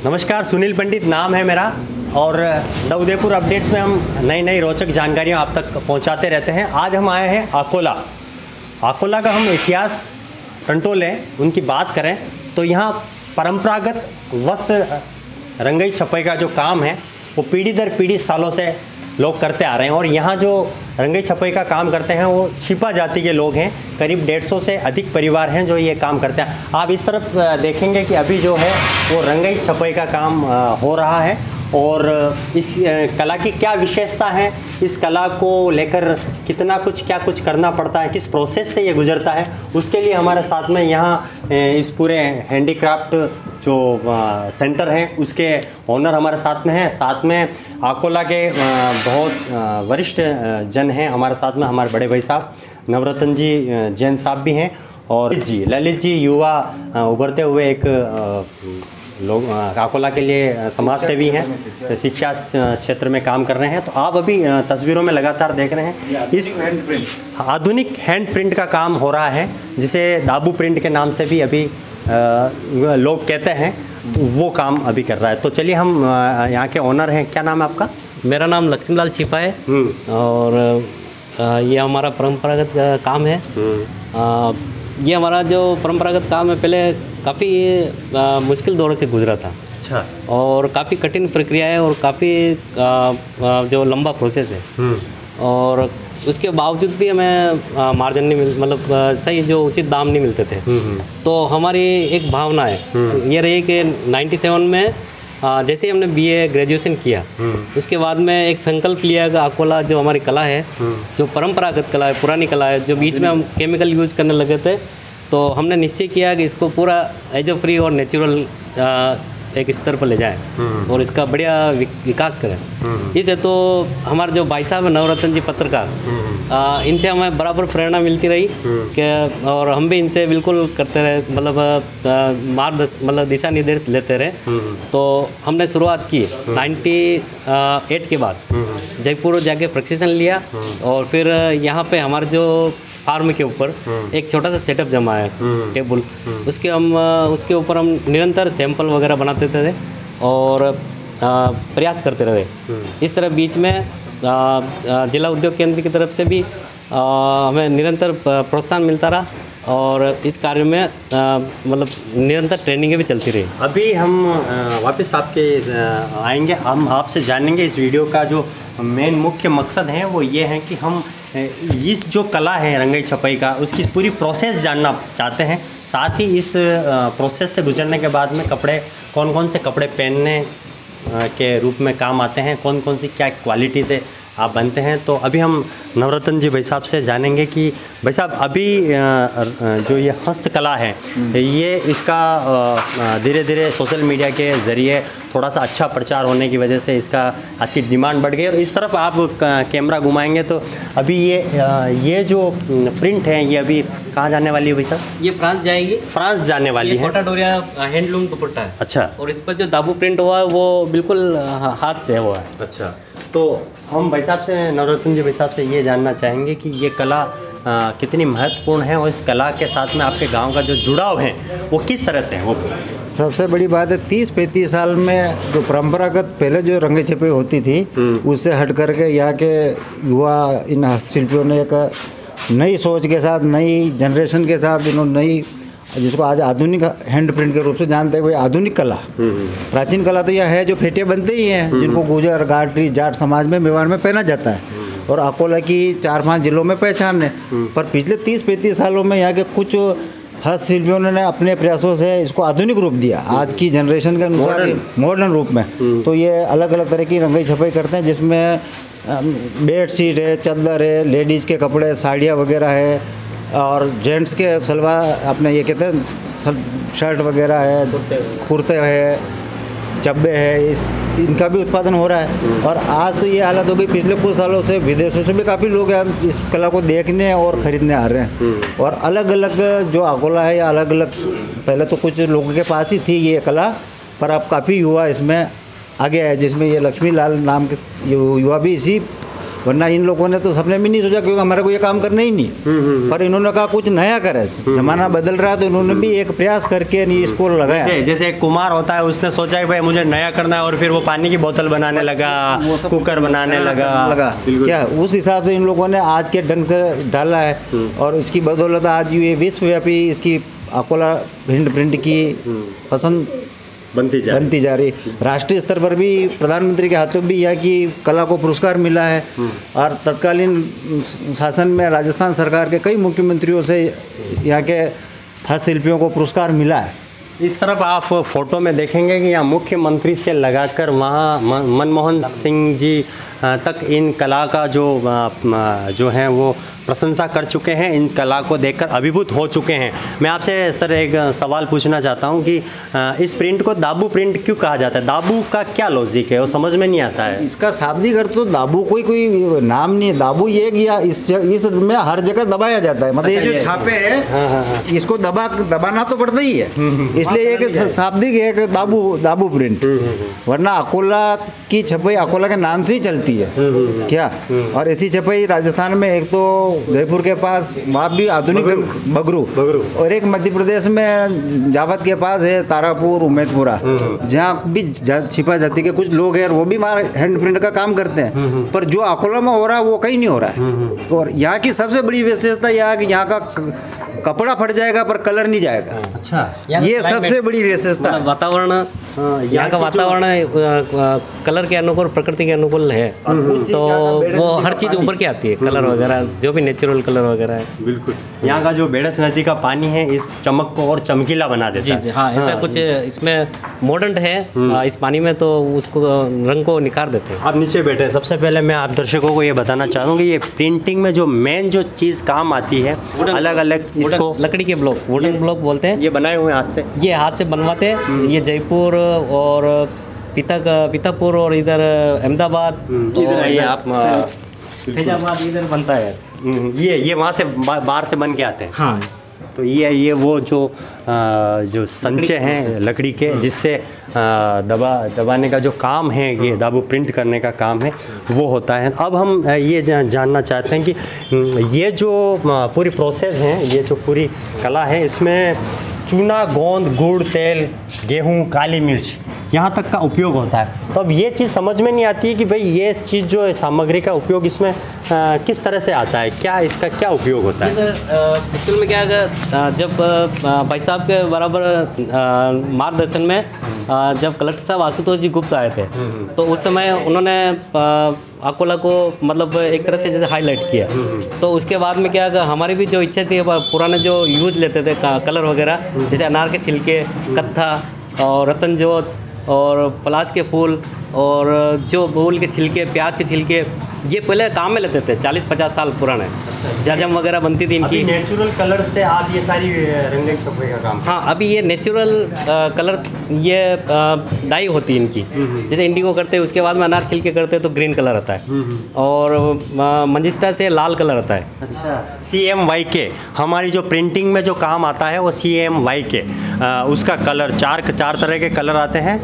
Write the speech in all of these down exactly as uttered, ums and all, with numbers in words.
नमस्कार, सुनील पंडित नाम है मेरा और द उदयपुर अपडेट्स में हम नई नई रोचक जानकारियाँ आप तक पहुँचाते रहते हैं। आज हम आए हैं अकोला। अकोला का हम इतिहास टंटोलें उनकी बात करें तो यहाँ परंपरागत वस्त्र रंगाई छपाई का जो काम है वो पीढ़ी दर पीढ़ी सालों से लोग करते आ रहे हैं। और यहाँ जो रंगाई छपाई का काम करते हैं वो छिपा जाति के लोग हैं। करीब डेढ़ सौ से अधिक परिवार हैं जो ये काम करते हैं। आप इस तरफ देखेंगे कि अभी जो है वो रंगाई छपाई का काम हो रहा है और इस कला की क्या विशेषता है, इस कला को लेकर कितना कुछ क्या कुछ करना पड़ता है, किस प्रोसेस से ये गुजरता है, उसके लिए हमारे साथ में यहाँ इस पूरे हैंडीक्राफ्ट जो सेंटर है उसके ओनर हमारे साथ में हैं। साथ में अकोला के बहुत वरिष्ठ जन हैं हमारे साथ में, हमारे बड़े भाई साहब नवरत्न जी जैन साहब भी हैं और जी ललित जी युवा उभरते हुए एक लोग अकोला के लिए समाज सेवी हैं, शिक्षा क्षेत्र में काम कर रहे हैं। तो आप अभी तस्वीरों में लगातार देख रहे हैं इस आधुनिक हैंड प्रिंट का काम हो रहा है जिसे दाबू प्रिंट के नाम से भी अभी लोग कहते हैं, वो काम अभी कर रहा है। तो चलिए हम यहाँ के ओनर हैं। क्या नाम है आपका? मेरा नाम लक्ष्मीलाल छिपा है और ये हमारा परंपरागत काम है। ये हमारा जो परंपरागत काम है पहले काफ़ी मुश्किल दौर से गुजरा था। अच्छा। और काफ़ी कठिन प्रक्रिया है और काफ़ी जो लंबा प्रोसेस है और उसके बावजूद भी हमें मार्जिन नहीं मिल मतलब सही जो उचित दाम नहीं मिलते थे। तो हमारी एक भावना है ये रही कि सत्तानवे में जैसे ही हमने बीए ग्रेजुएशन किया उसके बाद में एक संकल्प लिया कि अकोला जो हमारी कला है, जो परंपरागत कला है, पुरानी कला है, जो बीच में हम केमिकल यूज़ करने लगे थे, तो हमने निश्चय किया कि इसको पूरा एज ए फ्री और नेचुरल एक स्तर पर ले जाएं और इसका बढ़िया विकास करें। इसे तो हमारे जो भाई साहब नवरत्न जी पत्रकार, इनसे हमें बराबर प्रेरणा मिलती रही कि और हम भी इनसे बिल्कुल करते रहे, मतलब मार्गदर्श मतलब दिशा निर्देश लेते रहे। तो हमने शुरुआत की अट्ठानवे के बाद जयपुर जाके प्रशिक्षण लिया और फिर यहाँ पे हमारे जो फार्म के ऊपर एक छोटा सा सेटअप जमा है टेबल, उसके हम उसके ऊपर हम निरंतर सैंपल वगैरह बनाते थे और प्रयास करते रहे। इस तरह बीच में जिला उद्योग केंद्र की तरफ से भी हमें निरंतर प्रोत्साहन मिलता रहा और इस कार्य में मतलब निरंतर ट्रेनिंगें भी चलती रही। अभी हम वापस आपके आएंगे, हम आपसे जानेंगे इस वीडियो का जो मेन मुख्य मकसद है वो ये है कि हम इस जो कला है रंगाई छपाई का उसकी पूरी प्रोसेस जानना चाहते हैं। साथ ही इस प्रोसेस से गुजरने के बाद में कपड़े कौन कौन से कपड़े पहनने के रूप में काम आते हैं, कौन कौन सी क्या क्वालिटी से आप बनते हैं। तो अभी हम नवरत्न जी भाई साहब से जानेंगे कि भाई साहब अभी जो ये हस्तकला है ये इसका धीरे धीरे सोशल मीडिया के ज़रिए थोड़ा सा अच्छा प्रचार होने की वजह से इसका आज की डिमांड बढ़ गई। और इस तरफ आप कैमरा घुमाएंगे तो अभी ये ये जो प्रिंट है ये अभी कहाँ जाने वाली है भाई साहब? ये फ्रांस जाएगी। फ्रांस जाने वाली है। कोटा डोरिया हैंडलूम दुपट्टा है। अच्छा। और इस पर जो दाबू प्रिंट हुआ है वो बिल्कुल हाथ से हुआ है। अच्छा। तो हम भाई साहब से नवरत्न जी भाई साहब से ये जानना चाहेंगे कि ये कला आ, कितनी महत्वपूर्ण है और इस कला के साथ में आपके गांव का जो जुड़ाव है वो किस तरह से है? वो सबसे बड़ी बात है तीस पैंतीस साल में जो परंपरागत पहले जो रंगाई छपाई होती थी उससे हट करके यहाँ के युवा इन हस्तशिल्पियों ने एक नई सोच के साथ, नई जनरेशन के साथ इन्होंने नई जिसको आज आधुनिक हैंड प्रिंट के रूप से जानते हैं, वही आधुनिक कला। प्राचीन कला तो यह है जो फेटे बनते ही हैं जिनको गुजर गाटरी जाट समाज में मेवाड़ में पहना जाता है और अकोला की चार पांच जिलों में पहचान है। पर पिछले तीस पैंतीस सालों में यहाँ के कुछ हस्तशिल्पियों ने अपने प्रयासों से इसको आधुनिक रूप दिया आज की जनरेशन के अनुसार मॉडर्न रूप में। तो ये अलग अलग तरह की रंगाई छपाई करते हैं जिसमें बेड शीट है, चादर है, लेडीज़ के कपड़े, साड़ियाँ वगैरह है और जेंट्स के सलवार अपने ये कहते हैं शर्ट वगैरह है, कुर्ते है, चब्बे है, इस इनका भी उत्पादन हो रहा है। और आज तो ये हालत हो गई, पिछले कुछ सालों से विदेशों से भी काफ़ी लोग इस कला को देखने और ख़रीदने आ रहे हैं। और अलग अलग जो अकोला है या अलग अलग पहले तो कुछ लोगों के पास ही थी ये कला, पर अब काफ़ी युवा इसमें आगे है, जिसमें ये लक्ष्मी लाल नाम के युवा भी इसी वरना इन लोगों ने तो सपने में नहीं सोचा, क्योंकि हमारे को ये काम करना ही नहीं। पर इन्होंने कहा कुछ नया करे, जमाना बदल रहा है तो इन्होंने भी एक प्रयास करके नहीं इसको लगाया। जैसे, जैसे एक कुमार होता है, उसने सोचा कि भाई मुझे नया करना है, और फिर वो पानी की बोतल बनाने लगा, कुकर बनाने लगा लगा क्या, उस हिसाब से इन लोगों ने आज के ढंग से डाला है। और इसकी बदौलत आज ये विश्वव्यापी इसकी अकोला हैंड प्रिंट की पसंद बनती जा बनती जा रही। राष्ट्रीय स्तर पर भी प्रधानमंत्री के हाथों भी यहाँ की कला को पुरस्कार मिला है, और तत्कालीन शासन में राजस्थान सरकार के कई मुख्यमंत्रियों से यहाँ के हस्तशिल्पियों को पुरस्कार मिला है। इस तरफ आप फोटो में देखेंगे कि यहाँ मुख्यमंत्री से लगाकर वहाँ मनमोहन सिंह जी तक इन कला का जो जो है वो प्रशंसा कर चुके हैं, इन कला को देखकर अभिभूत हो चुके हैं। मैं आपसे सर एक सवाल पूछना चाहता हूं कि इस प्रिंट को दाबू प्रिंट क्यों कहा जाता है? दाबू का क्या लॉजिक है, वो समझ में नहीं आता है। इसका शाब्दिक अर्थ तो दाबू कोई कोई नाम नहीं है। दाबू ये या इस इस में हर जगह दबाया जाता है, मतलब ये जो छापे हैं हाँ, हाँ, हाँ। इसको दबा दबाना तो पड़ता ही है, इसलिए एक शाब्दिक है कि दाबू दाबू प्रिंट। वरना अकोला की छपाई अकोला के नाम से ही चलती है क्या। और ऐसी छपाई राजस्थान में एक तो जयपुर के पास वहाँ भी आधुनिक बगरू, बगरू और एक मध्य प्रदेश में जावत के पास है तारापुर उम्मेदपुरा, जहाँ भी छिपा जाति के कुछ लोग हैं, वो भी हमारे हैंड प्रिंट का काम करते हैं। पर जो अकोला में हो रहा है वो कहीं नहीं हो रहा है। और यहाँ की सबसे बड़ी विशेषता यह कि यहाँ का कपड़ा फट जाएगा पर कलर नहीं जाएगा। अच्छा, ये सबसे बड़ी विशेषता। वातावरण यहाँ का वातावरण कलर के अनुकूल, प्रकृति के अनुकूल है, तो वो हर चीज़ ऊपर की आती है, कलर वगैरह जो भी नेचुरल कलर वगैरह है। बिल्कुल, यहाँ का जो बेड़स नदी का पानी है इस चमक को और चमकीला बना देता है। हाँ, ऐसा कुछ इसमें मॉडर्न है इस पानी में, तो उसको रंग को निखार देते हैं। आप नीचे बैठे, सबसे पहले मैं आप दर्शकों को ये बताना चाहूँगी, ये प्रिंटिंग में जो मेन जो चीज़ काम आती है, अलग अलग इसको लकड़ी के ब्लॉक, वुडन ब्लॉक बोलते हैं। ये बनाए हुए हाथ से, ये हाथ से बनवाते हैं। ये जयपुर और पिता पितापुर और इधर अहमदाबाद, इधर आइए आप, फैजाबाद इधर बनता है। ये ये वहाँ से बाहर से बन के आते हैं। हाँ, तो ये ये वो जो आ, जो संचय हैं लकड़ी के, जिससे दबा दबाने का जो काम है, ये दाबू प्रिंट करने का काम है, वो होता है। अब हम ये जानना चाहते हैं कि ये जो पूरी प्रोसेस है, ये जो पूरी कला है, इसमें चूना, गोंद, गुड़, तेल, गेहूँ, काली मिर्च यहाँ तक का उपयोग होता है। तो अब ये चीज़ समझ में नहीं आती है कि भाई ये चीज़ जो है सामग्री का उपयोग इसमें आ, किस तरह से आता है, क्या इसका क्या उपयोग होता है? एक्चुअल में क्या है, जब भाई साहब के बराबर मार्गदर्शन में जब कलेक्टर साहब आशुतोष जी गुप्ता आए थे, तो उस समय उन्होंने अकोला को मतलब एक तरह से जैसे हाईलाइट किया। तो उसके बाद में क्या है, हमारी भी जो इच्छा थी, पुराने जो यूज लेते थे कलर वगैरह, जैसे अनार के छिलके, कत्था और रतन जोत और पलाश के फूल और जो बबूल के छिलके, प्याज के छिलके, ये पहले काम में लेते थे, चालीस पचास साल पुराने जाजम वगैरह बनती थी इनकी। नेचुरल कलर से आप ये सारी रंगीन छपाई का काम? हाँ, अभी ये नेचुरल कलर, ये डाई होती है इनकी, जैसे इंडिगो करते हैं, उसके बाद में अनार छिलके करते हैं तो ग्रीन कलर आता है, और मंजिस्टा से लाल कलर आता है। अच्छा, सी एम वाई के हमारी जो प्रिंटिंग में जो काम आता है वो सी एम वाई के, उसका कलर चार चार तरह के कलर आते हैं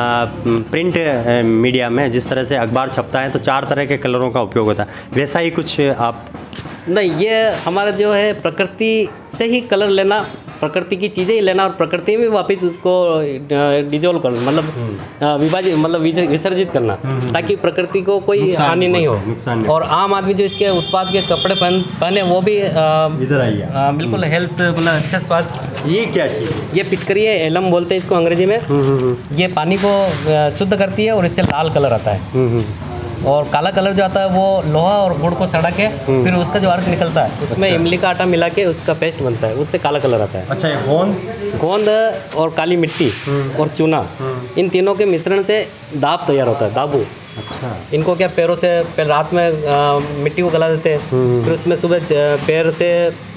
प्रिंट मीडिया में। जिस तरह से अखबार छपता है तो चार तरह के कलरों का उपयोग होता है, वैसा ही कुछ आप? नहीं, ये हमारा जो है प्रकृति से ही कलर लेना, प्रकृति की चीज़ें ही लेना और प्रकृति में वापस उसको डिजोल्व करना, मतलब विभाजित, मतलब विसर्जित करना, ताकि प्रकृति को कोई हानि नहीं हो। और आम आदमी जो इसके उत्पाद के कपड़े पहन पहने वो भी इधर आइए, बिल्कुल हेल्थ, मतलब अच्छा स्वास्थ्य। ये क्या चीज़? ये पिचकारी है, एलम बोलते हैं इसको अंग्रेजी में। ये पानी को शुद्ध करती है और इससे लाल कलर आता है। और काला कलर जो आता है वो लोहा और गुड़ को सड़ा के फिर उसका जो अर्क निकलता है, उसमें इमली का आटा मिला के उसका पेस्ट बनता है, उससे काला कलर आता है। अच्छा, ये गोंद गोंद और काली मिट्टी और चूना, इन तीनों के मिश्रण से दाब तैयार होता है, दाबू। अच्छा, इनको क्या पैरों से पहले रात में आ, मिट्टी को गला देते हैं, फिर उसमें सुबह पैर से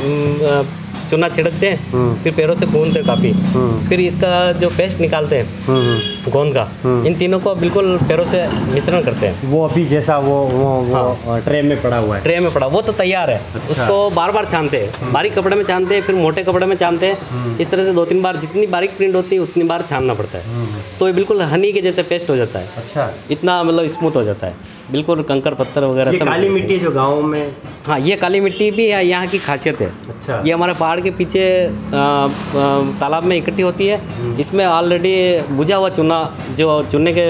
आ, चूना छिड़कते हैं, फिर पैरों से गूंदते काफ़ी, फिर इसका जो पेस्ट निकालते हैं गोंद का, इन तीनों को बिल्कुल पैरों से मिश्रण करते हैं। वो अभी जैसा वो वो, वो ट्रे में पड़ा हुआ है, ट्रे में पड़ा वो तो तैयार है। अच्छा। उसको बार बार छानते हैं, बारीक कपड़े में छानते हैं, फिर मोटे कपड़े में छानते हैं, इस तरह से दो तीन बार, जितनी बारीक प्रिंट होती है उतनी बार छानना पड़ता है, तो ये बिल्कुल हनी के जैसे पेस्ट हो जाता है। अच्छा, इतना मतलब स्मूथ हो जाता है। बिल्कुल कंकर पत्थर वगैरह ये सब। काली मिट्टी जो गाँव में, हाँ, ये काली मिट्टी भी है, यहाँ की खासियत है। अच्छा। ये हमारे पहाड़ के पीछे आ, आ, तालाब में इकट्ठी होती है। इसमें ऑलरेडी बुझा हुआ चूना, जो चूने के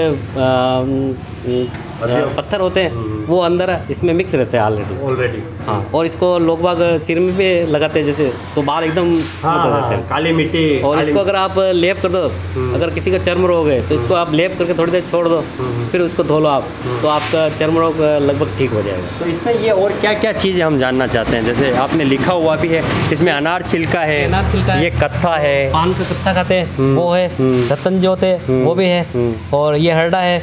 आ, पत्थर होते हैं, वो अंदर इसमें मिक्स रहते हैं ऑलरेडी ऑलरेडी। हाँ, और इसको लोग बाग सिर में भी लगाते हैं, जैसे तो बाल एकदम स्मूथ हो जाते हैं। काली मिट्टी। और काली इसको अगर आप लेप कर दो, अगर किसी का चर्म रोग है तो इसको आप लेप करके थोड़ी देर छोड़ दो, फिर उसको धो लो आप, तो आपका चर्म रोग लगभग ठीक हो जाएगा। तो इसमें ये और क्या क्या चीज़ें हम जानना चाहते हैं? जैसे आपने लिखा हुआ भी है, इसमें अनार छिलका है, अनार छिलका है, ये कत्था है, पान का कत्था खाते हैं वो है, रतन जो होते हैं वो भी है, और ये हरडा है,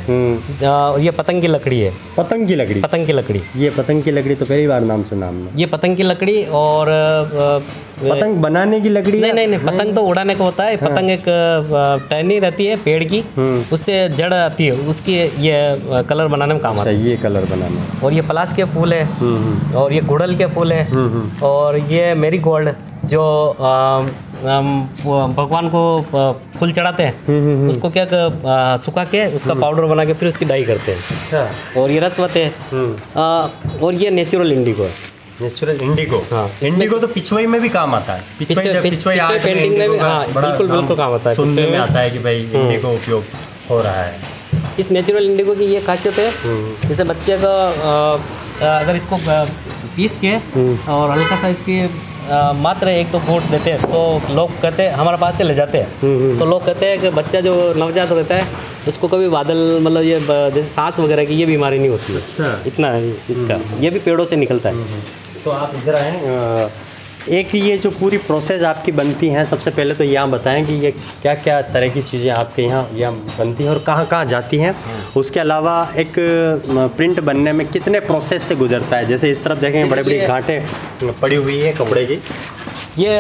और ये पतंग की लकड़ी है। पतंग की लकड़ी? पतंग की लकड़ी। ये पतंग की लकड़ी तो पहली बार नाम सुना हमने। ये पतंग की लकड़ी। और अ, पतंग बनाने की लकड़ी? नहीं नहीं नहीं, पतंग तो उड़ाने का होता है। पतंग एक अ, टहनी रहती है पेड़ की, उससे जड़ आती है, उसकी ये अ, कलर बनाने में काम आता है। ये कलर बनाना। और ये पलाश के फूल है, और ये गुड़हल के फूल है, और ये मेरी गोल्ड जो अ, हम भगवान को अ, फूल चढ़ाते हैं, उसको क्या क- अ, सुखा के उसका पाउडर बना के फिर उसकी डाई करते हैं। अच्छा। और ये रसवत है, अ, और ये नेचुरल इंडिगो है। Natural indigo. हाँ, इंडिगो तो पिछवाई में भी काम आता है। पिछवाई पिछवाई- जब पिछ- पिछवाई पिछवाई आर्ट में पेंटिंग में भी, इंडिगो का हाँ, बड़ा बिल्कुल- बिल्कुल काम आता है। सुनने पिछवाई में में- आता है कि भाई इंडिगो उपयोग हो रहा है। इस नेचुरल इंडिगो की ये खासियत है, जैसे बच्चे का अ, अ, अगर इसको अ, पीस के और हल्का सा इसकी अ, मात्र एक दो घूंट देते हैं, तो लोग कहते हैं, हमारे पास से ले जाते हैं, तो लोग कहते हैं कि बच्चा जो नवजात रहता है उसको कभी बादल, मतलब ये ब- जैसे सांस वगैरह की ये बीमारी नहीं होती है। अच्छा। इतना है इसका, ये भी पेड़ों से निकलता है। तो आप इधर आएँ, एक ये जो पूरी प्रोसेस आपकी बनती हैं, सबसे पहले तो यहाँ बताएं कि ये क्या क्या तरह की चीज़ें आपके यहाँ यहाँ बनती हैं और कहाँ कहाँ जाती हैं। उसके अलावा एक प्रिंट बनने में कितने प्रोसेस से गुजरता है? जैसे इस तरफ देखें बड़े बड़ी गांठें पड़ी हुई है कपड़े की। ये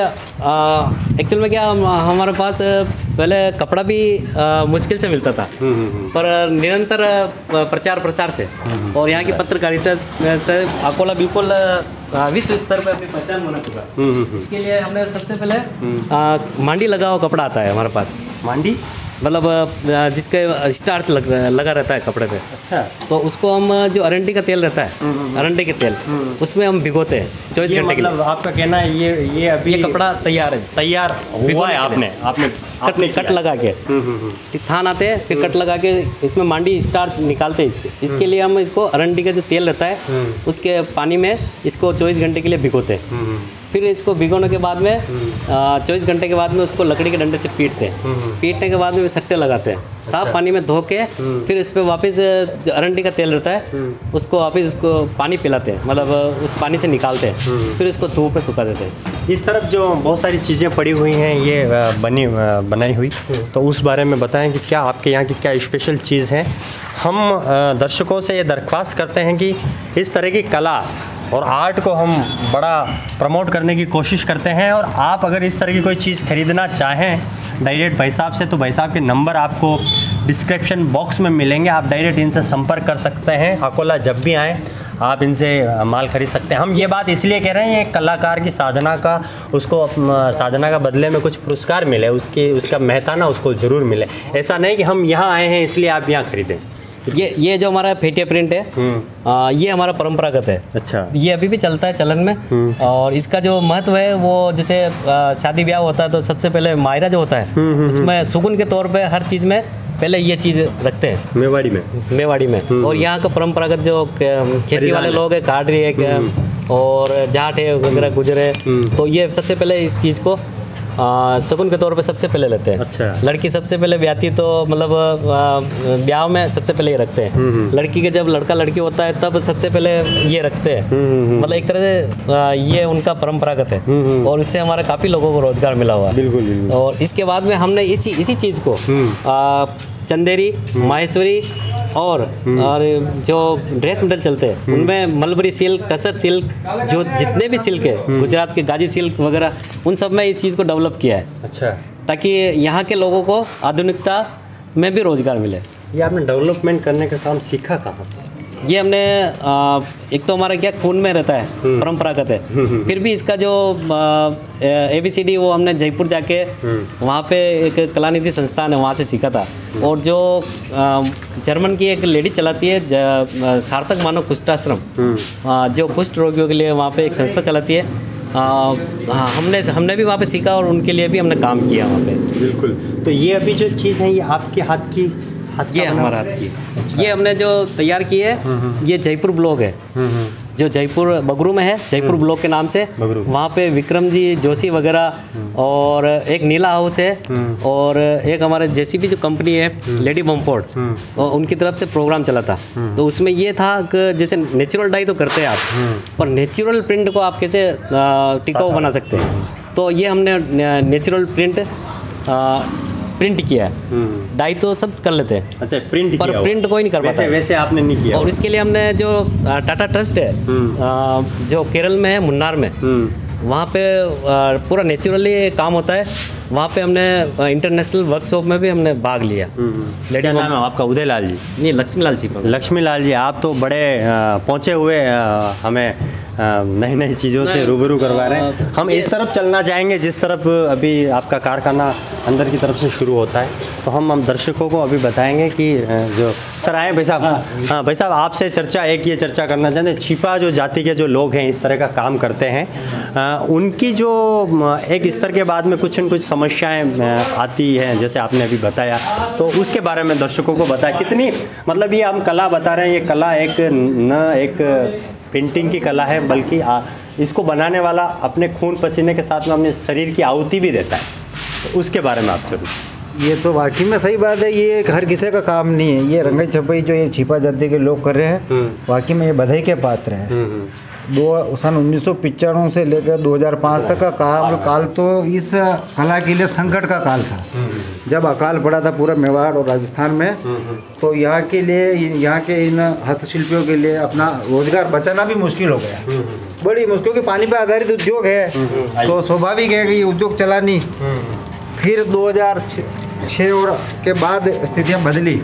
एक्चुअल में क्या, हम- हमारे पास पहले कपड़ा भी आ, मुश्किल से मिलता था, पर निरंतर आ, प्रचार प्रसार से और यहाँ की पत्रकारिता से, से अकोला बिल्कुल आ, विश्व स्तर पर अपनी पहचान बना चुका। इसके लिए हमने सबसे पहले आ, मांडी लगा हुआ कपड़ा आता है हमारे पास। मांडी मतलब आ, जिसके स्टार्च लग, लगा रहता है कपड़े पे। अच्छा। तो उसको हम जो अरंडी का तेल रहता है, अरंडी के तेल, उसमें हम भिगोते हैं चौबीस ये घंटे के लिए। मतलब आपका कहना है ये ये अभी ये कपड़ा तैयार है, तैयार हुआ है? आपने आपने आपने कट, कट लगा के थान आते हैं, फिर कट लगा के इसमें मांडी स्टार्च निकालते हैं इसके इसके लिए हम इसको अरंडी का जो तेल रहता है उसके पानी में इसको चौबीस घंटे के लिए भिगोते हैं। फिर इसको भिगोने के बाद में चौबीस घंटे के बाद में उसको लकड़ी के डंडे से पीटते हैं। पीटने के बाद में सट्टे लगाते हैं, साफ पानी में धो के, फिर इस पर वापस जो अरंडी का तेल रहता है उसको वापस उसको पानी पिलाते हैं, मतलब उस पानी से निकालते हैं, फिर इसको धूप में सुखा देते हैं। इस तरफ जो बहुत सारी चीज़ें पड़ी हुई हैं ये अ, बनी अ, बनाई हुई, तो उस बारे में बताएं कि क्या आपके यहाँ की क्या स्पेशल चीज़ है। हम अ, दर्शकों से ये दरख्वास्त करते हैं कि इस तरह की कला और आर्ट को हम बड़ा प्रमोट करने की कोशिश करते हैं, और आप अगर इस तरह की कोई चीज़ खरीदना चाहें डायरेक्ट भाई साहब से, तो भाई साहब के नंबर आपको डिस्क्रिप्शन बॉक्स में मिलेंगे, आप डायरेक्ट इनसे संपर्क कर सकते हैं। अकोला जब भी आएँ आप इनसे माल खरीद सकते हैं। हम ये बात इसलिए कह रहे हैं, ये कलाकार की साधना का, उसको अप- साधना का बदले में कुछ पुरस्कार मिले, उसकी उसका मेहताना उसको ज़रूर मिले। ऐसा नहीं कि हम यहाँ आए हैं इसलिए आप यहाँ खरीदें। ये ये जो हमारा फेटिया प्रिंट है, आ, ये हमारा परंपरागत है। अच्छा। ये अभी भी चलता है चलन में, और इसका जो महत्व है वो जैसे आ, शादी ब्याह होता है तो सबसे पहले मायरा जो होता है उसमें सुगुन के तौर पे हर चीज़ में पहले ये चीज़ रखते हैं, मेवाड़ी में मेवाड़ी में। और यहाँ का परंपरागत जो क- खेती वाले लोग हैं, काडरी है क्या, और जाट है वगैरह, गुजरे, तो ये सबसे पहले इस चीज़ को आ, शगुन के तौर पे सबसे पहले लेते हैं। अच्छा। लड़की सबसे पहले ब्याहती तो मतलब आ, ब्याह में सबसे पहले ये रखते हैं। लड़की के जब लड़का लड़की होता है तब सबसे पहले ये रखते हैं। मतलब एक तरह से आ, ये उनका परंपरागत है, और इससे हमारे काफ़ी लोगों को रोजगार मिला हुआ है। बिल्कुल, बिल्कुल। और इसके बाद में हमने इसी इसी चीज़ को आ, चंदेरी, माहेश्वरी और और जो ड्रेस मटेरियल चलते हैं उनमें मलबरी सिल्क, टसर सिल्क, जो जितने भी सिल्क है, गुजरात के गाजी सिल्क वगैरह, उन सब में इस चीज़ को डेवलप किया है। अच्छा। ताकि यहाँ के लोगों को आधुनिकता में भी रोज़गार मिले। ये आपने डेवलपमेंट करने का काम सीखा कहाँ से? ये हमने आ, एक तो हमारा क्या खून में रहता है, परंपरागत है। फिर भी इसका जो ए बी सी डी वो हमने जयपुर जाके वहाँ पे एक कलानिधि संस्थान है, वहाँ से सीखा था। और जो आ, जर्मन की एक लेडी चलाती है ज, सार्थक मानव कुष्ठाश्रम, आ, जो कुष्ठ रोगियों के लिए वहाँ पे एक संस्था चलाती है। हाँ, हमने हमने भी वहाँ पे सीखा और उनके लिए भी हमने काम किया वहाँ पे। बिल्कुल। तो ये अभी जो चीज़ है ये आपके हाथ की हाथ ये हमारा हाथ की, ये हमने जो तैयार की है ये जयपुर ब्लॉक है, जो जयपुर बगरू में है, जयपुर ब्लॉक के नाम से। वहाँ पे विक्रम जी जोशी वगैरह और एक नीला हाउस है और एक हमारे जेसीबी जो कंपनी है लेडी बम्फोर्ड, और उनकी तरफ से प्रोग्राम चला था। तो उसमें ये था कि जैसे नेचुरल डाई तो करते हैं आप, पर नेचुरल प्रिंट को आप कैसे टिकाऊ बना सकते हैं। तो ये हमने नेचुरल प्रिंट प्रिंट किया है। डाई तो सब कर लेते हैं, अच्छा प्रिंट पर किया प्रिंट कोई नहीं कर पाता। वैसे वैसे आपने नहीं किया। और इसके लिए हमने जो टाटा ट्रस्ट है जो केरल में है, मुन्नार में, वहाँ पे पूरा नेचुरली काम होता है। वहाँ पे हमने इंटरनेशनल वर्कशॉप में भी हमने भाग लिया। क्या नाम है आपका? उदय लाल जी? नहीं, लक्ष्मी लाल जी। लक्ष्मी लाल जी, आप तो बड़े पहुँचे हुए हमें नई नई चीज़ों से रूबरू करवा रहे हैं। हम इस तरफ चलना चाहेंगे जिस तरफ अभी आपका कारखाना अंदर की तरफ से शुरू होता है। तो हम हम दर्शकों को अभी बताएंगे कि जो सर आए भाई साहब। हाँ भाई साहब, आपसे चर्चा एक ये चर्चा करना चाहते हैं, छिपा जो जाति के जो लोग हैं इस तरह का काम करते हैं, आ, उनकी जो एक स्तर के बाद में कुछ न कुछ समस्याएं आती हैं, जैसे आपने अभी बताया, तो उसके बारे में दर्शकों को बताया। कितनी मतलब ये हम कला बता रहे हैं, ये कला एक न एक पेंटिंग की कला है, बल्कि आ, इसको बनाने वाला अपने खून पसीने के साथ में अपने शरीर की आहुति भी देता है। तो उसके बारे में आप जरूर। ये तो वाकई में सही बात है, ये हर किसी का काम नहीं है। ये रंगाई छपाई जो ये छिपा जाति के लोग कर रहे हैं, वाकई में ये बधाई के पात्र हैं। दो सन उन्नीस सौ पचानवे से लेकर दो हज़ार पाँच तक का काल काल तो इस कला के लिए संकट का काल था, जब अकाल पड़ा था पूरा मेवाड़ और राजस्थान में। तो यहाँ के लिए, यहाँ के इन हस्तशिल्पियों के लिए अपना रोजगार बचाना भी मुश्किल हो गया, बड़ी मुश्किल, क्योंकि पानी पर आधारित उद्योग है तो स्वाभाविक है कि ये उद्योग चला नहीं। फिर दो हज़ार छः और के बाद स्थितियाँ बदली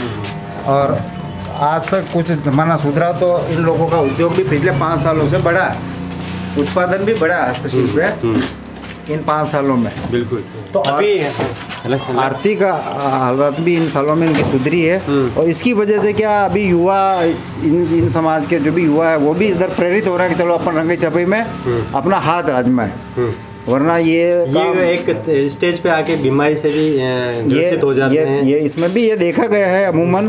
और आज तक कुछ ज़माना सुधरा, तो इन लोगों का उद्योग भी पिछले पाँच सालों से बढ़ा, उत्पादन भी बढ़ा हस्तशिल्प है इन पाँच सालों में। बिल्कुल। तो अभी आर्थिक हालत भी इन सालों में इनकी सुधरी है, और इसकी वजह से क्या अभी युवा, इन इन समाज के जो भी युवा है वो भी इधर प्रेरित हो रहा है कि चलो अपन रंगाई छपाई में अपना हाथ आजमाएं, वरना ये ये एक स्टेज पे आके बीमारी से भी ग्रसित हो जाते ये, हैं। ये इसमें भी ये देखा गया है अमूमन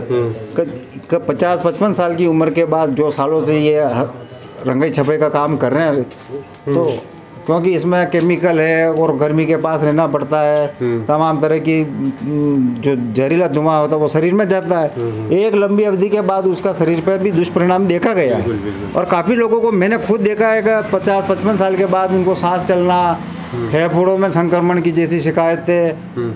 कि पचास पचपन साल की उम्र के बाद जो सालों से ये रंगाई छपाई का काम कर रहे हैं, तो क्योंकि इसमें केमिकल है और गर्मी के पास रहना पड़ता है, तमाम तरह की जो जहरीला धुआं होता है वो शरीर में जाता है। एक लंबी अवधि के बाद उसका शरीर पर भी दुष्परिणाम देखा गया है। और काफ़ी लोगों को मैंने खुद देखा है कि पचास पचपन साल के बाद उनको सांस चलना, फेफड़ों में संक्रमण की जैसी शिकायतें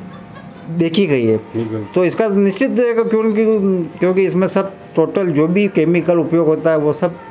देखी गई है। तो इसका निश्चित है क्योंकि क्योंकि इसमें सब टोटल जो भी केमिकल उपयोग होता है वो सब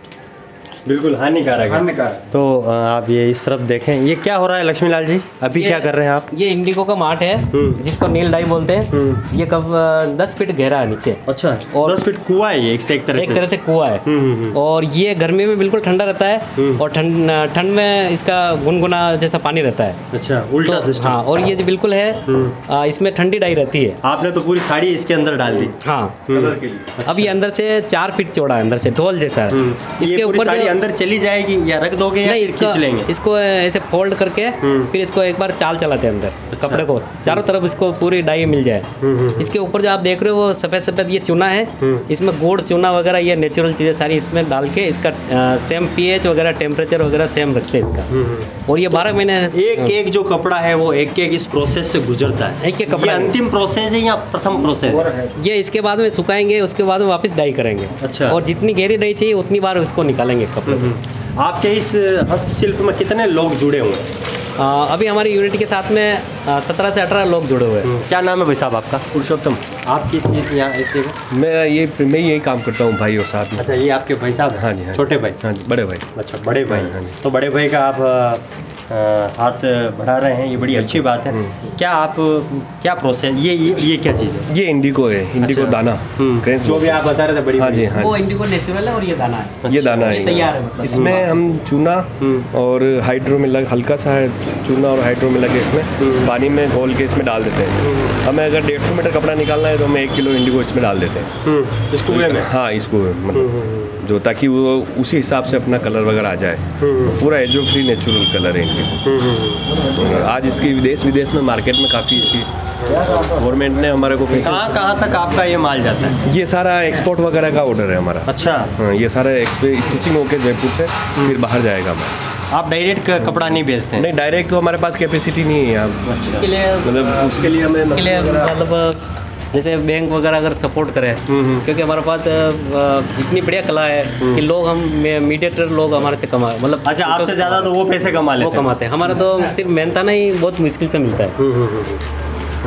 बिल्कुल हानिकारक है। तो आप ये इस तरफ देखें, ये क्या हो रहा है लक्ष्मी लाल जी? अभी क्या कर रहे हैं आप? ये इंडिगो का मार्ट है जिसको नील डाई बोलते हैं। ये कब दस फीट गहरा है नीचे। अच्छा, और दस फीट कुआं है ये, एक से एक तरह एक तरह से कुआं है। और ये गर्मी में बिल्कुल ठंडा रहता है और ठंड ठंड में इसका गुनगुना जैसा पानी रहता है। अच्छा, उल्टा सिस्टम। हाँ, और ये जो बिल्कुल है इसमें ठंडी डाई रहती है। आपने तो पूरी साड़ी इसके अंदर डाल दी। हाँ, कलर के लिए। अब ये अंदर से चार फीट चौड़ा है, अंदर से ढोल जैसा है। इसके ऊपर अंदर चली जाएगी या रख दोगे या नहीं, खींच लेंगे? इसको ऐसे फोल्ड करके फिर इसको एक बार चाल चलाते हैं अंदर कपड़े को, चारों तरफ इसको पूरी डाई मिल जाए। इसके ऊपर जो आप देख रहे हो वो सफ़ेद सफ़ेद ये चूना है, इसमें गुड़ चूना वगैरह ये नेचुरल चीज़ें सारी इसमें डाल के इसका सेम पीएच वगैरह टेम्परेचर वगैरह सेम रखते हैं इसका। और ये बारह महीने एक एक जो कपड़ा है वो एक एक इस प्रोसेस से गुजरता है। एक एक कपड़ा अंतिम प्रोसेस है या प्रथम प्रोसेस? ये इसके बाद में सुखाएंगे, उसके बाद में वापस डाई करेंगे। अच्छा। और जितनी गहरी डाई चाहिए उतनी बार उसको निकालेंगे कपड़े को। आपके इस हस्तशिल्प में कितने लोग जुड़े हुए हैं? अभी हमारी यूनिट के साथ में सत्रह से अठारह लोग जुड़े हुए हैं। क्या नाम है भाई साहब आपका? पुरुषोत्तम। आप किस चीज़ यहाँ इस जगह? मैं ये मैं यही काम करता हूँ भाई और साथ में। अच्छा, ये आपके भाई साहब? हाँ जी, हाँ। छोटे भाई? हाँ जी, बड़े भाई। अच्छा, बड़े भाई। हाँ जी। तो बड़े भाई का आप हाथ बढ़ा रहे हैं, ये बड़ी अच्छी बात है। क्या आप क्या प्रोसेस, ये ये, ये क्या चीज़ है? ये इंडिगो है, इंडिगो अच्छा। दाना। हम्म, जो भी आप बता रहे थे बड़ी हाँ जी, हाँ वो इंडिगो नेचुरल है और ये दाना है, ये दाना है। तैयार है मतलब। इसमें हम चूना और हाइड्रो मिला, हल्का सा चूना और हाइड्रो मिला के इसमें पानी में घोल के इसमें डाल देते हैं। हमें अगर डेढ़ सौ मीटर कपड़ा निकालना है तो हम एक किलो इंडिगो इसमें डाल देते हैं इस कुएं में। हाँ, इसको मतलब जो, ताकि वो उसी हिसाब से अपना कलर वगैरह आ जाए। तो पूरा एजो फ्री नेचुरल कलर है इनके। आज इसकी विदेश विदेश में मार्केट में काफ़ी इसकी गवर्नमेंट ने हमारे को फैसिलिटी। कहाँ कहाँ तक आपका ये माल जाता है? ये सारा एक्सपोर्ट वगैरह का ऑर्डर है हमारा। अच्छा। हाँ, ये सारा स्टिचिंग होके जयपुर से फिर बाहर जाएगा हमारा। आप डायरेक्ट कपड़ा नहीं बेचते हैं? नहीं, डायरेक्ट तो हमारे पास कैपेसिटी नहीं है यहाँ। इसके लिए मतलब उसके लिए हमें इसके लिए मतलब जैसे बैंक वगैरह अगर सपोर्ट करे, क्योंकि हमारे पास अ, इतनी बढ़िया कला है कि लोग हम मीडिएटर लोग हमारे से कमा मतलब अच्छा, आपसे ज़्यादा तो वो पैसे कमा वो लेते हैं। कमाते हैं। हमारा तो सिर्फ मेहनताना ही बहुत मुश्किल से मिलता है।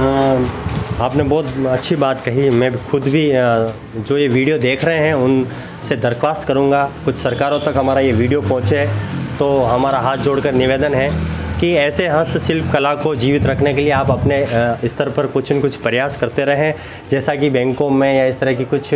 अ, आपने बहुत अच्छी बात कही। मैं खुद भी अ, जो ये वीडियो देख रहे हैं उनसे दरख्वास्त करूँगा कुछ सरकारों तक हमारा ये वीडियो पहुँचे, तो हमारा हाथ जोड़कर निवेदन है कि ऐसे हस्तशिल्प कला को जीवित रखने के लिए आप अपने अ, स्तर पर कुछ न कुछ प्रयास करते रहें, जैसा कि बैंकों में या इस तरह की कुछ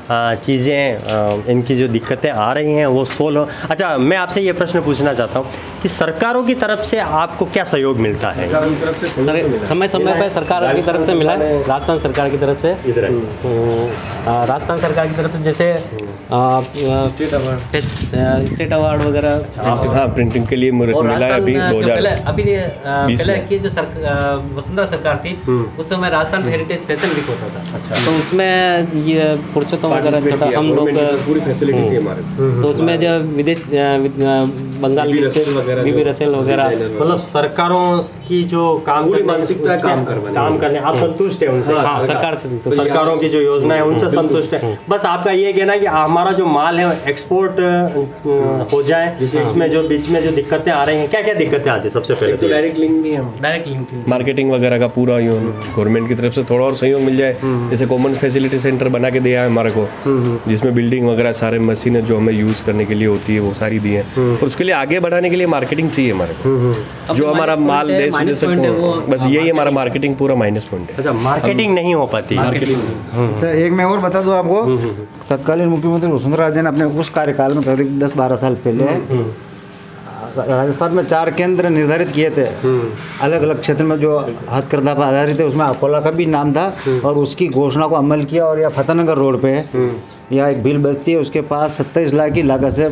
चीज़ें, इनकी जो दिक्कतें आ रही हैं वो सोल्व हो। अच्छा, मैं आपसे ये प्रश्न पूछना चाहता हूँ कि सरकारों की तरफ से आपको क्या सहयोग मिलता है? सर, समय समय पर सरकार की तरफ से मिला है, राजस्थान सरकार की तरफ से। इधर अ, राजस्थान सरकार की तरफ से जैसे स्टेट अवार्ड स्टेट अवार्ड वगैरह। हाँ, प्रिंटिंग के लिए मुझे और मिला है अभी राजस्थान दो जो पहले हज़ार अभी अ, पहले में। की जो सर, अ, वसुंधरा सरकार थी, उस समय राजस्थान हेरिटेज फैशन वीक होता था। अच्छा। तो उसमें ये पुरुषोत्तम वगैरह छोटा हम लोग पूरी फैसिलिटी थी हमारे। तो उसमें जो विदेश अ, वि- अ, बंगाल बीबी की रसेल वगैरह बीबी जो रसेल वगैरह। मतलब सरकारों की जो काम पूरी करने- मानसिकता है काम करवाने काम करने आप संतुष्ट हैं उनसे? हाँ, सरकार से तो सरकारों की जो योजना है उनसे संतुष्ट है। बस आपका ये कहना है कि हमारा जो माल है एक्सपोर्ट हो जाए, इसमें जो बीच में जो दिक्कतें आ रही हैं, क्या क्या दिक्कतें आती है? सबसे पहले तो डायरेक्ट लिंक नहीं है, डायरेक्ट लिंक मार्केटिंग वगैरह का पूरा गवर्नमेंट की तरफ से थोड़ा और सहयोग मिल जाए। जैसे कॉमन फैसिलिटी सेंटर बना के दिया है हमारे को, जिसमें बिल्डिंग वगैरह सारे मशीनें जो हमें यूज़ करने के लिए होती है वो सारी दी हैं। और उसके लिए आगे बढ़ाने के लिए मार्केटिंग चाहिए हमारे को, जो हमारा माल देश विदेश से, बस यही हमारा मार्केटिंग पूरा माइनस पॉइंट है। अच्छा, मार्केटिंग नहीं हो पाती। तो एक मैं और बता दूं आपको, तत्कालीन मुख्यमंत्री वसुंधरा राजे ने अपने उस कार्यकाल में करीब दस बारह साल पहले राजस्थान में चार केंद्र निर्धारित किए थे अलग अलग क्षेत्र में जो हथकरघा पर आधारित है। उसमें अकोला का भी नाम था और उसकी घोषणा को अमल किया। और यह फतेहनगर रोड पे है, यहाँ एक भील बस्ती है, उसके पास सत्ताईस लाख की लागत से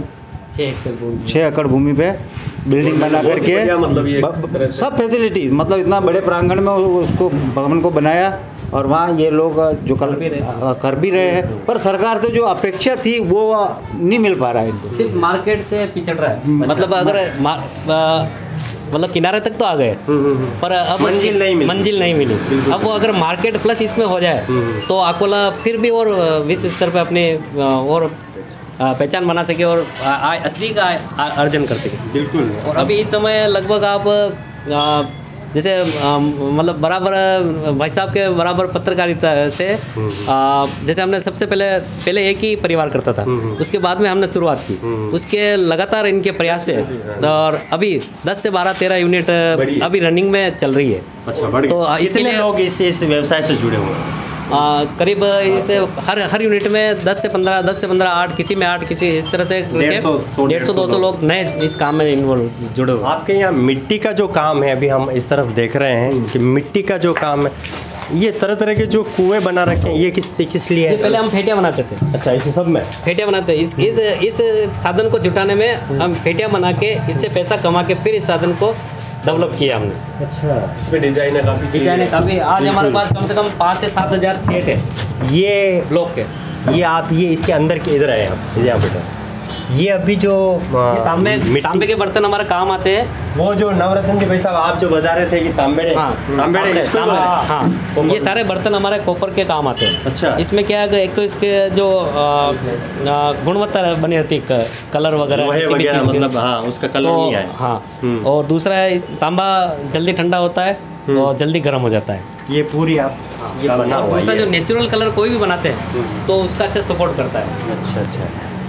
छः एकड़ भूमि पे बिल्डिंग बना करके मतलब ये ब- सब फैसिलिटी, मतलब इतना बड़े प्रांगण में उसको भवन को बनाया। और वहाँ ये लोग जो कल कर भी रहे हैं, पर सरकार से जो अपेक्षा थी वो नहीं मिल पा रहा है इनको। सिर्फ मार्केट से पिछड़ रहा है। मतलब अगर मा- अ, मतलब किनारे तक तो आ गए, पर अब मंजिल नहीं मिली। मंजिल नहीं मिली। अब वो अगर मार्केट प्लस इसमें हो जाए तो अकोला फिर भी और विश्व स्तर पे अपने अ, और अ, पहचान बना सके और आय अधिक आय आ- अर्जन कर सके। बिल्कुल। और अभी इस समय लगभग आप अ, जैसे अ, मतलब बराबर अ, भाई साहब के बराबर पत्रकारिता से अ, जैसे हमने सबसे पहले पहले एक ही परिवार करता था, उसके बाद में हमने शुरुआत की, उसके लगातार इनके प्रयास से और अभी दस से बारह तेरह यूनिट अभी रनिंग में चल रही है। अच्छा, बढ़ तो गया। इसके कितने लिए- लोग इस इस व्यवसाय से जुड़े हुए हैं? आ, करीब इसे हर हर यूनिट में दस से पंद्रह दस से पंद्रह आठ, किसी में आठ, किसी इस तरह से डेढ़ सौ, सौ, डेढ़ सौ दो सौ लोग नए इस काम में इन्वॉल्व जुड़े हुए हैं। आपके यहाँ मिट्टी का जो काम है, अभी हम इस तरफ देख रहे हैं कि मिट्टी का जो काम है, ये तरह तरह के जो कुएं बना रखे हैं, ये किस किस लिए ये है? पहले हम फेटियाँ बनाते थे। अच्छा, इसमें सब में फेटियाँ बनाते हैं। इस इस इस साधन को जुटाने में हम फेटियाँ बना के इससे पैसा कमा के फिर इस साधन को डेवलप किया हमने। अच्छा, इसमें डिजाइन है काफ़ी डिजाइन काफ़ी, आज हमारे पास कम से कम पाँच से सात हज़ार सेट है ये ब्लॉक के। ये आप ये इसके अंदर के इधर आए आप, यहाँ बेटा, ये अभी जो आ, ये तांबे मिट्टी- तांबे के बर्तन हमारे काम आते हैं। वो जो नवरत्न जी भाई साहब आप जो बता रहे थे कि तांबेड़े हाँ, तांबेड़े इसको बोल रहे हैं? हाँ, ये सारे बर्तन हमारे कॉपर के काम आते हैं। अच्छा। इसमें क्या है कि एक तो इसके जो अ, अ, गुणवत्ता बनी रहती है, कलर वगैरह लोहे किसी भी वगैरह, चीज़ की। मतलब हाँ, उसका कलर तो, नहीं आया। हाँ, और दूसरा है तांबा जल्दी ठंडा होता है और जल्दी गर्म हो जाता है। ये पूरी आप ये बना और हुआ दूसरा है जो ये। नेचुरल कलर कोई भी बनाते हैं तो उसका अच्छा सपोर्ट करता है। अच्छा अच्छा।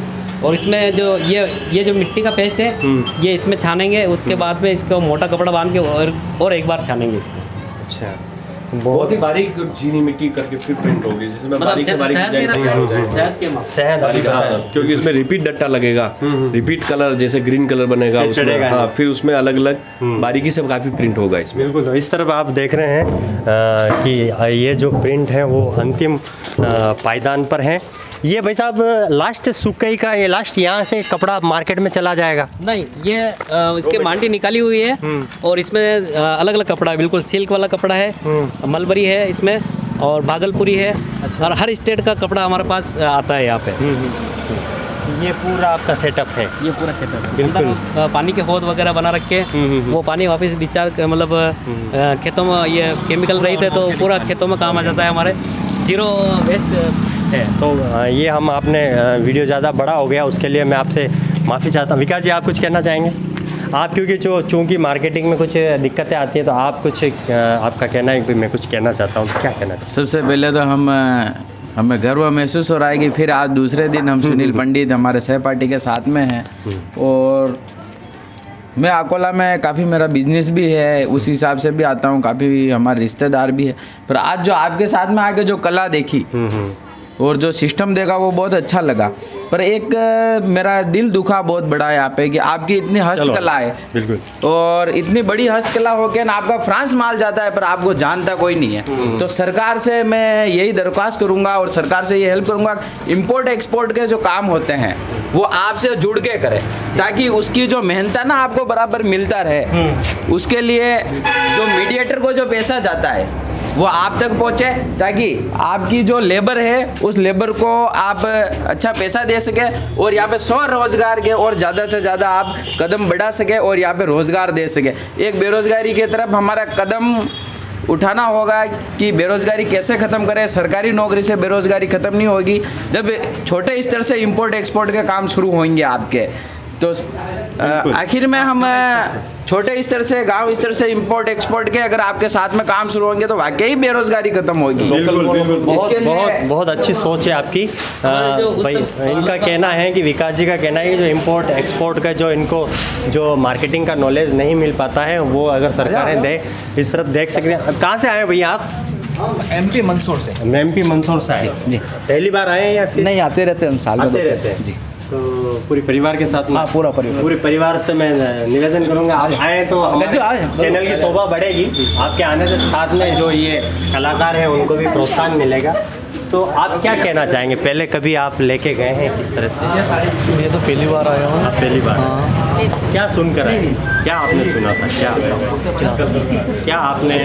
और इसमें जो ये ये जो मिट्टी का पेस्ट है ये इसमें छानेंगे, उसके बाद में इसको मोटा कपड़ा बांध के और और एक बार छानेंगे इसको। अच्छा, बहुत ही बारीक चीनी मिट्टी करके फिर प्रिंट होगी, जिसमें मतलब बारीक से जैसे बारीक शहद नहीं डिजाइन रहता तैयार है, हो जाएगी। शहद के माप। शहद बारीक, हाँ, क्योंकि इसमें रिपीट डट्टा लगेगा, रिपीट कलर जैसे ग्रीन कलर बनेगा फिर उसमें, चढ़ेगा। हाँ, फिर उसमें अलग अलग बारीकी से काफ़ी प्रिंट होगा इसमें। बिल्कुल। तो इस तरफ आप देख रहे हैं आ, कि ये जो प्रिंट है वो अंतिम आ, पायदान पर है। ये भाई साहब लास्ट सुकई का, ये लास्ट यहाँ से कपड़ा मार्केट में चला जाएगा? नहीं, ये अ, इसके मांटी निकाली हुई है और इसमें अलग अलग कपड़ा है, बिल्कुल सिल्क वाला कपड़ा है, मलबरी है इसमें और भागलपुरी है। अच्छा। और हर स्टेट का कपड़ा हमारे पास आता है यहाँ पे। ये पूरा आपका सेटअप है? ये पूरा सेटअप है, बिल्कुल। मतलब पानी के हौद वगैरह बना रखे, वो पानी वापस डिस्चार्ज मतलब अ, खेतों में ये केमिकल रहित है तो पूरा खेतों में काम आ जाता है, हमारे जीरो वेस्ट है। तो आ, ये हम आपने आ, वीडियो ज़्यादा बड़ा हो गया, उसके लिए मैं आपसे माफ़ी चाहता हूँ। विकास जी, आप कुछ कहना चाहेंगे? आप क्योंकि जो चूँकि मार्केटिंग में कुछ दिक्कतें आती हैं तो आप कुछ आ, आपका कहना है कि मैं कुछ कहना चाहता हूँ, क्या कहना चाहता सबसे पहले तो हम हमें गर्व महसूस हो रहा है कि फिर आज दूसरे दिन हम सुनील पंडित हमारे सहपाठी के साथ में हैं। और मैं अकोला में काफ़ी मेरा बिजनेस भी है, उस हिसाब से भी आता हूँ, काफ़ी हमारे रिश्तेदार भी है। पर आज जो आपके साथ में आके जो कला देखी और जो सिस्टम देखा वो बहुत अच्छा लगा। पर एक अ, मेरा दिल दुखा बहुत बड़ा है यहाँ पे कि आपकी इतनी हस्तकला है, बिल्कुल, और इतनी बड़ी हस्तकला होके ना आपका फ्रांस माल जाता है पर आपको जानता कोई नहीं है। तो सरकार से मैं यही दरख्वास्त करूँगा और सरकार से ये हेल्प करूँगा, इंपोर्ट एक्सपोर्ट के जो काम होते हैं वो आपसे जुड़ के करें, ताकि उसकी जो मेहनत है ना आपको बराबर मिलता रहे। उसके लिए जो मीडिएटर को जो पैसा जाता है वो आप तक पहुँचे, ताकि आपकी जो लेबर है उस लेबर को आप अच्छा पैसा दे सके और यहाँ पे स्व रोजगार के और ज़्यादा से ज़्यादा आप कदम बढ़ा सके और यहाँ पे रोज़गार दे सके। एक बेरोज़गारी की तरफ हमारा कदम उठाना होगा कि बेरोज़गारी कैसे ख़त्म करें। सरकारी नौकरी से बेरोज़गारी ख़त्म नहीं होगी जब छोटे स्तर से इंपोर्ट एक्सपोर्ट के काम शुरू होंगे आपके। तो आखिर में हम छोटे स्तर से गांव स्तर से इंपोर्ट एक्सपोर्ट के अगर आपके साथ में काम शुरू होंगे तो वाकई बेरोजगारी खत्म होगी। बिल्कुल, बिल्कुल। बहुत इसके लिए बहुत बहुत अच्छी सोच है आपकी। आ, भाई इनका कहना है कि विकास जी का कहना है कि जो इंपोर्ट एक्सपोर्ट का जो इनको जो मार्केटिंग का नॉलेज नहीं मिल पाता है वो अगर सरकारें दे, इस तरफ देख सकते हैं। अब कहाँ से आए भैया आप? एमपी मंदसौर से। एमपी मंदसौर से आए? जी। पहली बार आए हैं या फिर? नहीं, आते रहते हैं हम, साल में आते दो- रहते हैं जी। तो पूरी परिवार के साथ में? हाँ, पूरा परिवार। पूरे परिवार से मैं निवेदन करूंगा आप आए तो हमारे जो आए, चैनल की शोभा बढ़ेगी। आपके आने से साथ में जो ये कलाकार हैं उनको भी प्रोत्साहन मिलेगा। तो आप क्या कहना चाहेंगे? पहले कभी आप लेके गए हैं किस तरह से? ये तो पहली बार आया हूँ। पहली बार? क्या सुनकर आए? क्या आपने सुना था? क्या क्या आपने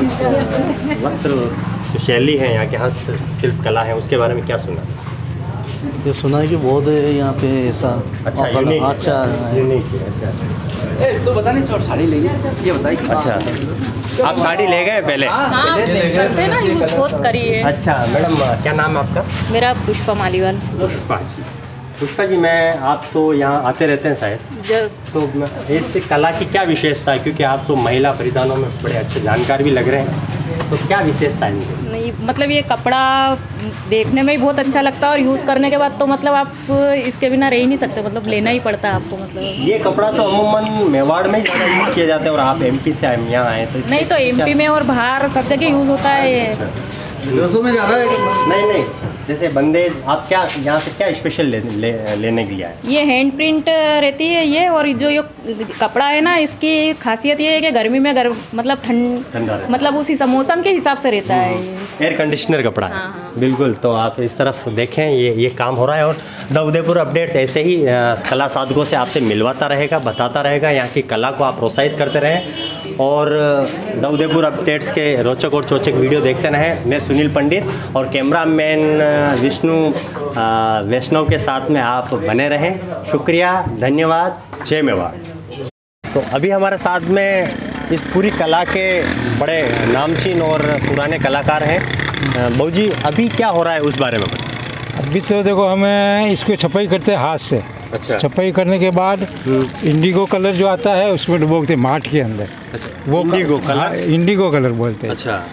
वस्त्र जो शैली है यहाँ के हस्तशिल्प कला है उसके बारे में क्या सुना? ये सुना है कि बहुत है यहाँ पे ऐसा। अच्छा, और- यूनिक अच्छा यूनिक है। तो बता नहीं सर, साड़ी ले ये बताइए। अच्छा, आप साड़ी ले गए पहले? हाँ, से ना यूज बहुत करी है। अच्छा मैडम, क्या नाम है आपका? मेरा पुष्पा मालीवाल। पुष्पा जी। पुष्पा जी, मैं आप तो यहाँ आते रहते हैं शायद, जब तो मैं- इस कला की क्या विशेषता है? क्योंकि आप तो महिला परिधानों में बड़े अच्छे जानकार भी लग रहे हैं, तो क्या विशेषता है इनकी? नहीं, मतलब ये कपड़ा देखने में ही बहुत अच्छा लगता है और यूज़ करने के बाद तो मतलब आप इसके बिना रह ही नहीं सकते, मतलब लेना ही पड़ता है आपको। मतलब ये कपड़ा तो अमूमन मेवाड़ में ही ज़्यादा यूज़ किया जाता है और आप एमपी से आए यहाँ आए तो इससे नहीं, तो एमपी क्या- में और बाहर सब जगह यूज़ होता है ये। में ज़्यादा है। नहीं नहीं, जैसे बंदेज आप क्या यहाँ से क्या स्पेशल ले, ले, लेने के लिए आए? ये हैंड प्रिंट रहती है ये, और जो ये कपड़ा है ना इसकी खासियत ये है कि गर्मी में गर्म मतलब ठंड ठंडा रहता है। मतलब उसी स- मौसम के हिसाब से रहता है ये। एयर कंडीशनर कपड़ा है। हाँ, हाँ। बिल्कुल। तो आप इस तरफ देखें, ये ये काम हो रहा है और द उदयपुर अपडेट्स ऐसे ही अ, कला साधकों से आपसे मिलवाता रहेगा, बताता रहेगा, यहाँ की कला को आप प्रोत्साहित करते रहें और द उदयपुर अपडेट्स के रोचक और चौचक वीडियो देखते रहें। मैं सुनील पंडित और कैमरामैन विष्णु अ, वैष्णव के साथ में आप बने रहें। शुक्रिया, धन्यवाद, जय मेवाड़। तो अभी हमारे साथ में इस पूरी कला के बड़े नामचीन और पुराने कलाकार हैं। बहू जी, अभी क्या हो रहा है उस बारे में बताएं। अभी तो देखो हमें इसको छपाई करते हैं हाथ से। अच्छा। छपाई करने के बाद इंडिगो कलर जो आता है उसमें डुबोते हैं माट के अंदर। वो इंडिगो कलर? हाँ, इंडिगो कलर बोलते हैं। अच्छा।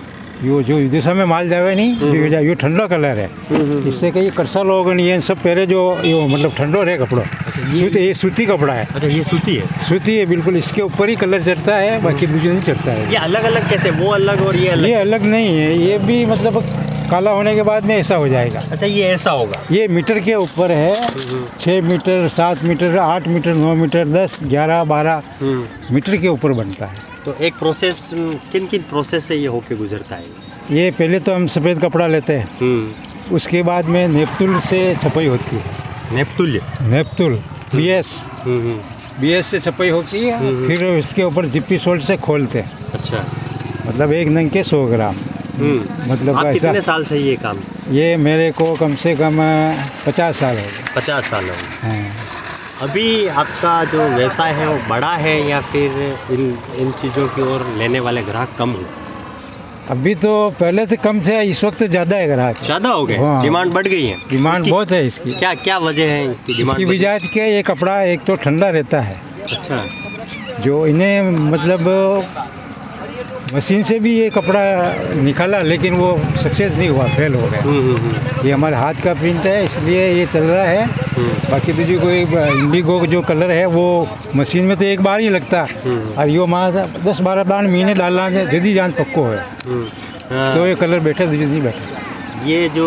यो जो विदेशा में माल जावे नहीं यो, यो ठंडो कलर है। इससे कई करसा लोग ये सब पहले जो यो मतलब ठंडो रहे कपड़ो। सूती ये सूती कपड़ा है। अच्छा ये सूती है। सूती है बिल्कुल, इसके ऊपर ही कलर चढ़ता है, बाकी दूसरे नहीं चढ़ता है। ये अलग अलग कैसे, वो अलग और ये अलग? ये अलग नहीं है, ये भी मतलब काला होने के बाद में ऐसा हो जाएगा। अच्छा ये ऐसा होगा। ये मीटर के ऊपर है, छः मीटर, सात मीटर, आठ मीटर, नौ मीटर, दस, ग्यारह, बारह मीटर के ऊपर बनता है। तो एक प्रोसेस, किन किन प्रोसेस से ये होके गुजरता है? ये पहले तो हम सफ़ेद कपड़ा लेते हैं, उसके बाद में नेपतुल से छपाई होती है। नेपतुल? नेपतुल बी एस बी एस से छपाई होती है, फिर इसके ऊपर जिप्पी सोल्ट से खोलते हैं। अच्छा, मतलब एक नंग के सौ ग्राम। मतलब आप ऐसा। कितने साल से ये काम? ये मेरे को कम से कम पचास साल हो गए। पचास साल हो गए। हाँ। अभी आपका जो व्यवसाय है वो बड़ा है या फिर इन इन चीज़ों की ओर लेने वाले ग्राहक कम हो? अभी तो पहले तो कम थे, इस वक्त ज़्यादा है ग्राहक। ज़्यादा हो गए? हाँ। डिमांड बढ़ गई है? डिमांड बहुत है इसकी। क्या क्या वजह है इसकी डिमांड? इसकी वजह क्या, ये कपड़ा एक तो ठंडा रहता है। अच्छा। जो इन्हें मतलब मशीन से भी ये कपड़ा निकाला, लेकिन वो सक्सेस नहीं हुआ, फेल हो गया। ये हमारे हाथ का प्रिंट है, इसलिए ये चल रहा है। बाकी तो जो कोई इंडिगो जो कलर है वो मशीन में तो एक बार ही लगता, और यो माँ दस बारह बार महीने डालना जल्दी जान पक्को है। तो ये कलर बैठे तो जल्दी बैठे। ये जो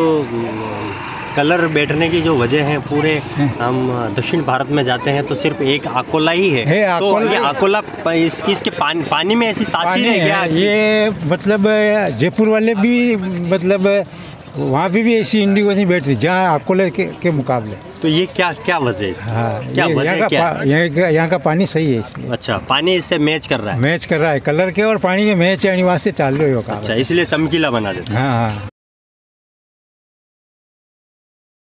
कलर बैठने की जो वजह है, पूरे हम दक्षिण भारत में जाते हैं तो सिर्फ एक अकोला ही है, है तो अकोला। ये अकोला इसकी इसके पानी पानी में ऐसी तासीर है क्या? ये मतलब जयपुर वाले भी मतलब वहाँ पे भी ऐसी इंडिगो नहीं बैठती जहाँ अकोले के, के मुकाबले। तो ये क्या क्या वजह है इसकी? हाँ, क्या ये वजह यहाँ का क्या पा- यहाँ का यहाँ का पानी सही है इसलिए। अच्छा, पानी इससे मैच कर रहा है। मैच कर रहा है, कलर के और पानी के मैच है, वास्ते चाल रहे हो। अच्छा, इसलिए चमकीला बना देते हैं। हाँ हाँ।